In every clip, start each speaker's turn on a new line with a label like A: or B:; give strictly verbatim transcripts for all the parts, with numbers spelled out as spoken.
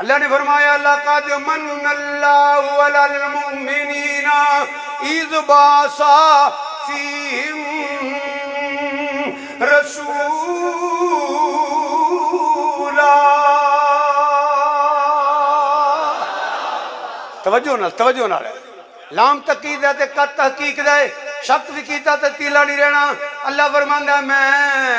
A: अल्लाह ने फरमाया लक़द मन्नल्लाहु अलल मुमिनीना इज़ बासा फ़ीहिम रसूला। तवज्जो नाल तवज्जो नाल लाम तकीद है ते कत तहकीक दे शक भी कीता ते तीला नहीं रहना। अल्लाह फरमांदा मैं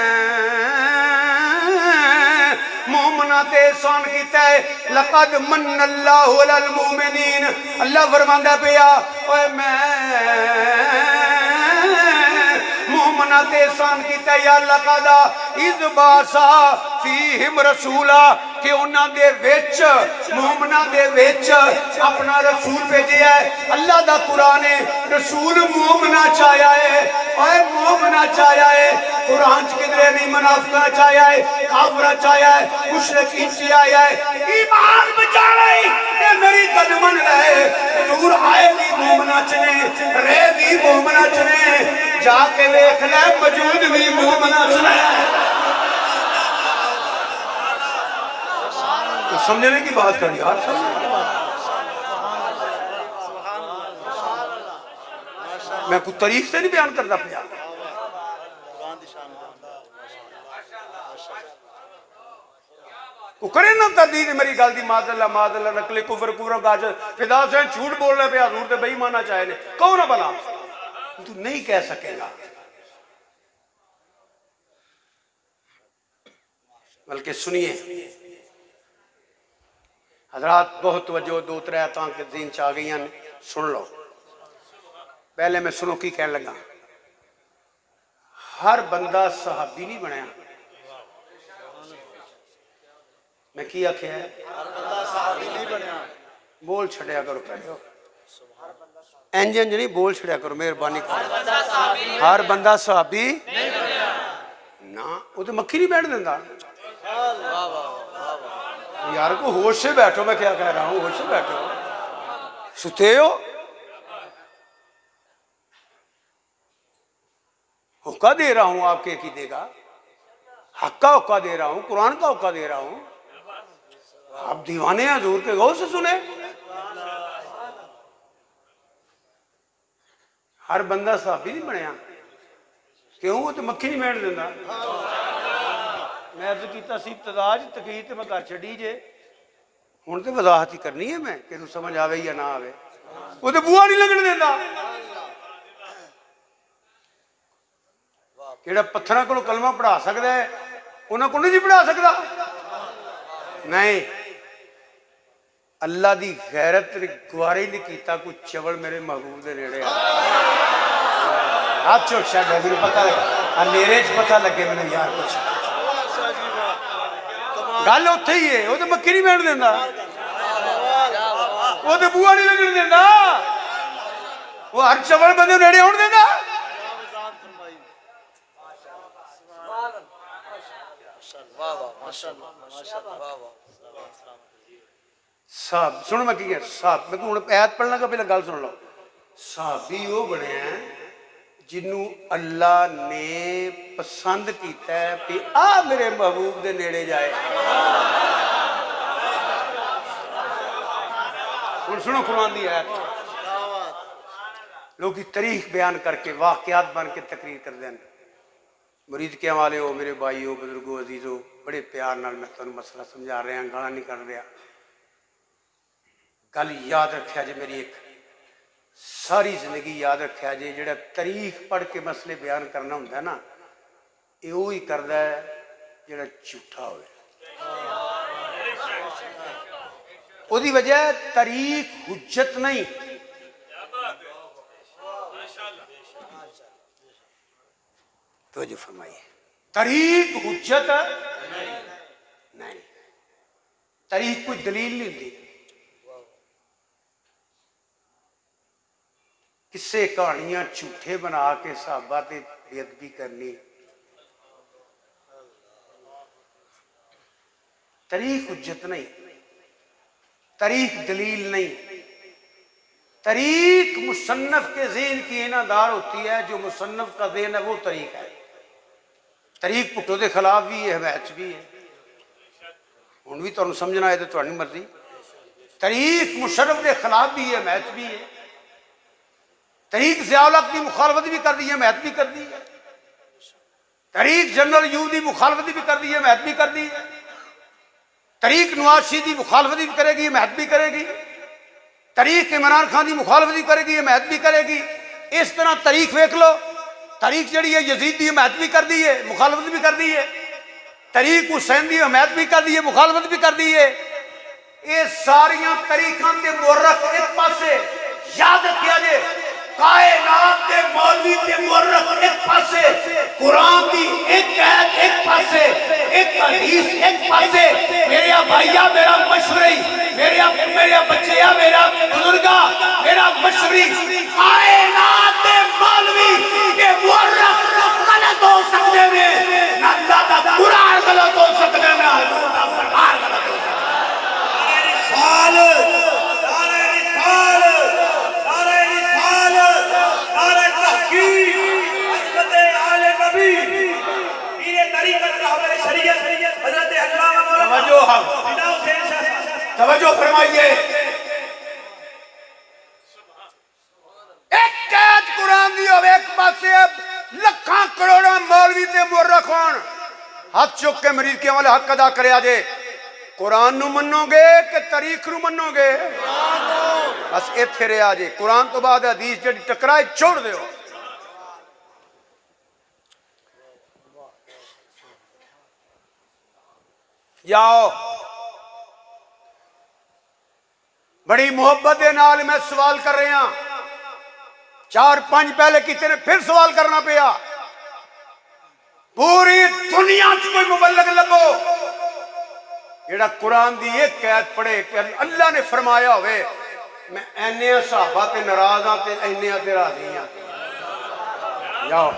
A: मोमना ते एहसान कीता है। लक़द मन्नल्लाहु अलल मुमिनीन अल्लाह फरमांदा पिया ओए मैं मोमना ते एहसान कीता या लक़द इज़ बासा फ़ीहिम रसूला कि उन्हां दे विच मोमना दे विच अपना रसूल भेजिया है। अल्लाह दा कुरान है रसूल मोमना चाया है और मोमना चाया है। कुरान च किधरे नहीं मुनाफिका चाया है काफरा चाया है मुशरिकीन च आया है। ईमान बचाना ही ये मेरी गल मन रहे दूर आए भी मोमना च ने रह भी मोमना च ने जाके देख ले मौजूद भी मोमना च ने। तो समझने की बात कर यार मैं कुछ तारीफ से नहीं बयान करता पिया। करे ना तदीद मेरी गल दी मादल्ला मादल्ला नकले कुफर कुफर गाज फिदा से झूठ बोल रहे पे हजूर ते बेईमाना चाहे ने कहो ना बना तू नहीं कह सकेगा। बल्कि सुनिए हजरात बहुत वजह दो त्रै तां के दिन च आ गई सुन लो। पहले मैं सुनो की कह लगा हर बंदा सहाबी नहीं बनया। मैं की आख्या है बोल छड़िया करो पहले इंज इंज नहीं बोल छड़िया करो मेहरबानी करो। हर बंदा सहाबी ना वो तो मक्खी नहीं बैठ देता यार को होश से बैठो। मैं क्या कह रहा हूँ होश से बैठो सुते हो हुक्का दे रहा हूं आपके अकीदे का हक का हुक्का दे रहा हूं कुरान का हुक्का दे रहा हूं। आप दीवाने हजूर के गौर से सुने। हर बंदा साहबी नहीं बनया क्यों वो तो मक्खी नहीं बैठ देता। मैं अर्ज किया सी इब्तिदा च तकीद तो मैं घर छड़ी जे हुण तो वजाहत ही करनी है मैं कि समझ आवे या ना आवे। वो तो बूहा नहीं लगन देता केड़ा पत्थरां कोलों कलमा पढ़ा सकता है उन्हां कोल नहीं पढ़ा सकता। नहीं अल्लाह दी गैरत गुवारी नहीं कीता कोई चवल मेरे महबूब दे नेड़े हाथ चोट शायद मैनूं पता लगे अंधेरे च पता लगे मैंने यार कुछ गल उत्थे ही है। वो तो मक्खी नहीं बैठ देता वो तो बूहा नहीं लगन देता वो हर चवल बंदे नेड़े आउण देता। साहब सुन मैं की साहब मैं हूँ ऐत पढ़ना का पहले गल सुन लो। साहबी वो बने जिन्हों अल्लाह ने पसंद किया है कि आ मेरे महबूब के नेड़े जाए। हुण सुनो कुरान दी आयत लोग तारीख बयान करके वाकयात बन के तकरीर करते हैं। मुरीद के वाले हो मेरे भाई हो बुजुर्गो अजीजो बड़े प्यार नाल मैं तुहानूं मसला समझा रहा गाला नहीं कर रहा। गल याद रखा जे मेरी एक सारी जिंदगी याद रखा जे जिहड़ा तारीख पढ़ के मसले बयान करना हुंदा ना ये ही करदा है जिहड़ा झूठा होवे। ओदी वजह तारीख हुज्जत नहीं तो जो फरमाइए तारीख हुज्जत नहीं तारीख कोई दलील नहीं होती। किस्से कहानियां झूठे बना के साहबा ते बेअदबी करनी तारीख हुज्जत नहीं तारीख दलील नहीं। तारीख मुसन्नफ के ज़हन की इनादार होती है जो मुसन्नफ का ज़हन है वो तारीख है। तारीख पुट्टो के खिलाफ भी है हवैच भी है हुण भी तुहानूं समझना है तो तुहाडी मर्जी। तरीक मुशर्रफ के खिलाफ भी है, हिमायत भी है। तरीक ज़ियाउल हक की मुखालफत भी कर दी है, हिमायत भी कर दी है। तरीक जनरल यूब की मुखालफत भी कर दी है, हिमायत भी कर दी है। तरीक नवाज शरीफ की मुखालफत भी करेगी, हिमायत भी करेगी। तरीक इमरान खान की मुखालफत भी करेगी, हिमायत भी करेगी। इस तरह तरीक वेख लो, तरीक जी है यजीद की हिमायत भी कर दी है, मुखालफत भी कर दी है। तरीक हुसैन की हिमायत भी कर दी है, मुखालफत भी कर दी है। ये सारिया तरीकों के मुअर्रख एक पासे, याद रखिया जे कायनात के मौलवी के मुअर्रख एक पासे, कुरान की एक आयत एक पासे, एक हदीस एक पासे। मेरे भाईया मेरा मशवरी, मेरे मेरे बच्चिया मेरा बुजुर्गा मेरा मशवरी, कायनात के मौलवी के मुअर्रख गलत हो सकते हैं, ना अल्लाह का कुरान गलत हो सकते हैं, ना हजूर का फरमान गलत हो सकते हैं। रिसाल सारे रिसाल सारे रिसाल सारे तहकीक हज़रत आले नबी पीरे तरीक़त रहबर शरीयत हज़रत अल्लामा तवज्जो बिना हुसैन शाह तवज्जो फरमाइए। एक कैद कुरान दी होवे एक पासे, लखां करोड़ां मौलवी ते मुअर्रख होण, हाथ चुक के मरीज के वाले हक अदा करे आजे। कुरान नू मनोगे कि तरीक नू मनोगे? बस इत्थे रहा जे, कुरान तो बाद हदीस जिहड़ी टकराए छोड़ दिओ। जाओ, बड़ी मुहब्बत दे नाल मैं सवाल कर रहा, चार पांच पहले किसी ने फिर सवाल करना पिया। पूरी दुनिया च कोई मुबल्लिग लभो जेड़ा कुरान दी एक कैद पढ़े कि अल्लाह ने फरमाया होवे मैं इन्ने सहाबा ते नाराज हां ते इन्ने ते राजी हां। जाओ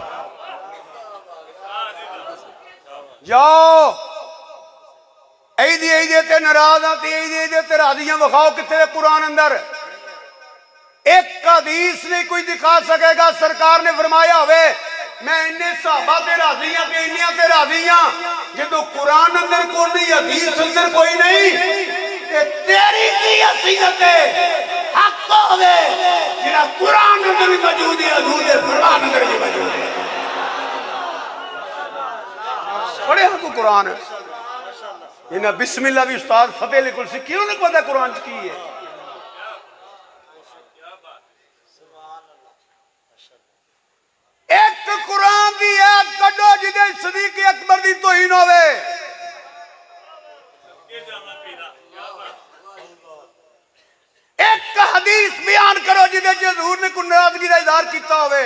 A: जाओ, ऐदी ऐदी ते नाराज हां ते ऐदी ऐदी ते राजी हां, विखाओ किथे कुरान अंदर एक हदीस नहीं कोई दिखा सकेगा सरकार ने फरमाया होवे मैं इन्ने सहाबा ते राजी हां ते इन्ने ते राजी हां। जो कुरान अंदर कोई नहीं, हदीस अंदर कोई नहीं, ते तेरी की हसीयत है हक होवे जेड़ा कुरान अंदर भी मौजूद है, हजूर दे फरमान अंदर भी मौजूद है। पढ़े हो कुरान इन्हें बिस्मिल्लाह भी उस्ताद फतेह अली कुलसी क्यों नहीं पता कुरान च की है। एक कुरान की आयत कड्डो जिदे सदीक अकबर दी तौहीन होवे, एक हदीस बयान करो जिदे हजूर ने कोई नाराजगी का इजहार किया होवे,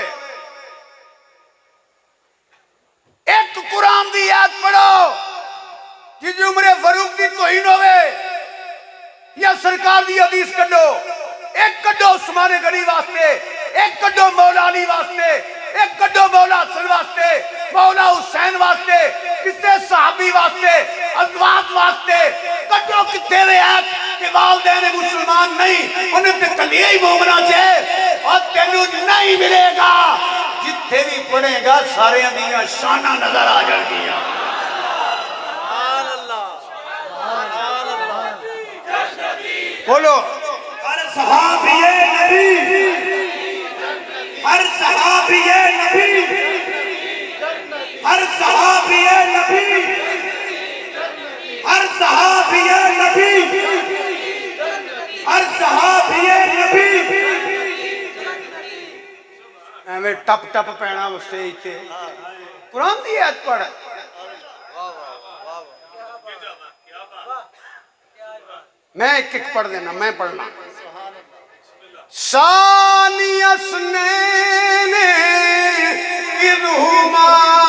A: एक कुरान की आयत पढ़ो जिस उमरे फारूक की तौहीन होवे, या सरकार की हदीस कड्डो, एक कड्डो उस्मान गनी वास्ते, एक कड्डो मौला अली वास्ते, एक कड्डो मौला हसन वास्ते, मौला हुसैन वास्ते, किसे सहाबी वास्ते, अज़वाज वास्ते कड्डो किथे वे है कि वालिदैन मुसलमान नहीं उन्हें ते कलिया ही मोमना चे और तेनू नहीं मिलेगा। जिथे भी पढ़ेगा सारे दियां शाना नजर आ जाएंगियां। बोलो हर सहाबी नबी, हर सहाबी नबी, हर सहाबी नबी, हर सहाबी नबी, हर सहाबी नबी। एवं टप टप पैना स्टेज से कुरान की आयत पढ़। मैं एक एक पढ़ देना, मैं पढ़ना। सानियस ने इदहुमा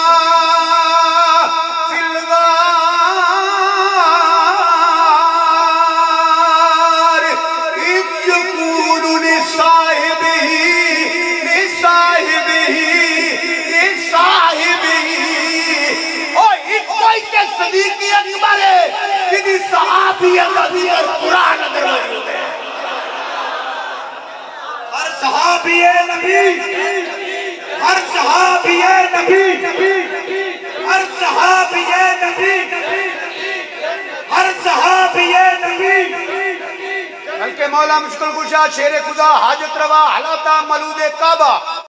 A: सदीक़ अकबर जिदी सहाबियत अंदर कुरान अंदर मौजूद है। हर सहाबी नबी, हर सहाबी नबी, हर सहाबी नबी, हर सहाबी बल्कि मौला मुश्किल कुशा शेर खुदा हाजत रवा हलाता मलूद काबा